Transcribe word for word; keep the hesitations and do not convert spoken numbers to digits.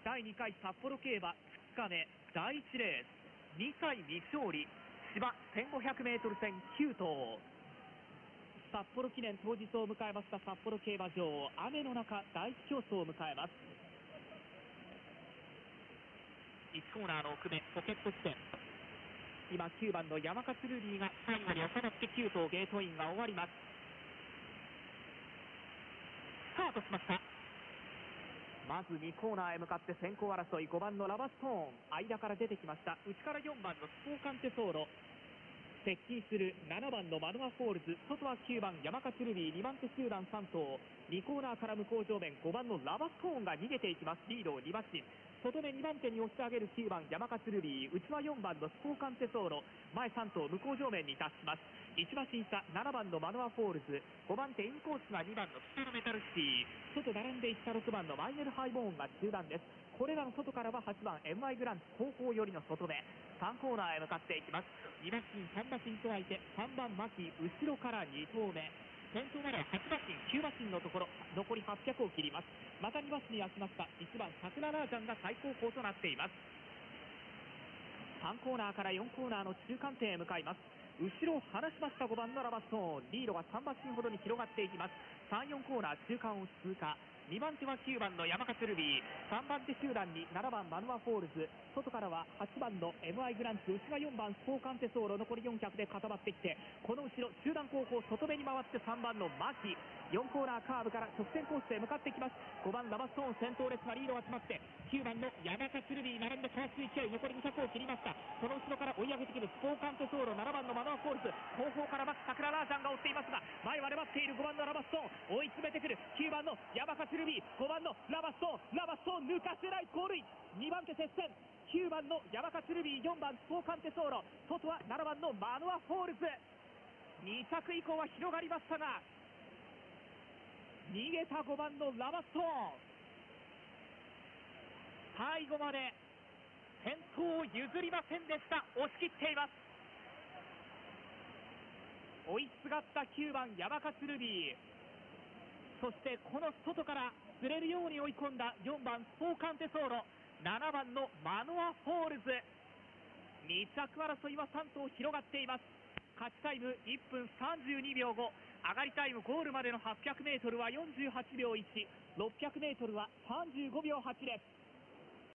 だいにかい札幌競馬ふつかめだいいちレースにさい未勝利芝 せんごひゃくメートル 戦きゅう頭、札幌記念当日を迎えました札幌競馬場、雨の中第一競争を迎えます。いちコーナーの奥目ポケット地点、今きゅうばんの山勝ルビーが最後に収まってきゅう頭ゲートインが終わります。スタートしました。まずにコーナーへ向かって先行争い、ごばんのラバストーン間から出てきました。内からよんばんのスポーカンテソーロ、接近するななばんのマノアフォールズ、外はきゅうばん山勝ルビー、にばん手集団さん頭、にコーナーから向こう上面ごばんのラバストーンが逃げていきます。リードをに馬身、外目にばん手に押し上げるきゅうばん山勝ルビー、内はよんばんのスポーカンテソーロ、前さん頭向こう上面に達します。いち馬身差ななばんのマノアフォールズ、ごばん手インコースがにばんの北のメタルシティ、外並んでいったろくばんのマイネルハイボーンが中段です。これらの外からははちばん エムアイ グランツ後方寄りの外目、さんコーナーへ向かっていきます。に馬身さん馬身と相手、さんばんマキ後ろからに頭目、先頭までははち馬身きゅう馬身のところ、残りはっぴゃくを切ります。またに馬身に開きましたいちばん桜ラージャンが最高峰となっています。さんコーナーからよんコーナーの中間点へ向かいます。後ろを離しましたごばんのラバストーン、リードがさん馬身ほどに広がっていきます。さん、よんコーナー中間を通過、にばん手はきゅうばんの山勝ルビー、さんばん手集団にななばんマノアフォールズ、外からははちばんの エムアイ グランツ、内がよんばんスポーカンテソーロ、残りよんひゃくで固まってきて、この後ろ集団後方外目に回ってさんばんのマキ、よんコーナーカーブから直線コースへ向かってきます。ごばんラバストーン先頭列がリードが詰まって、きゅうばんの山勝ルビー並んで加圧勢い、残りにひゃくを切りました。その後ろから追い上げてくるスポーカンテソーロ、ななばんのマノアフォールズ、後方からマキ桜ラージャンが追っていますが、前は粘っているごばんのラバストーン、追い詰めてくるきゅうばんの山勝ルビー、ごばんのラバストーン、ラバストーン抜かせないゴールイン、にばん手接戦、きゅうばんの山勝ルビー、よんばんスポーカンテソーロ、外はななばんのマノアフォールズ、に着以降は広がりましたが逃げたごばんのラバストーン、最後まで先頭を譲りませんでした。押し切っています。追いすがったきゅうばん山勝ルビー、そしてこの外から釣れるように追い込んだよんばんスポーカンテソーロ、ななばんのマノアフォールズ、に着争いはさん頭広がっています。勝ちタイムいっぷんさんじゅうにびょうご、上がりタイムゴールまでの はっぴゃくメートル はよんじゅうはちびょういち、ろっぴゃくメートル はさんじゅうごびょうはちです。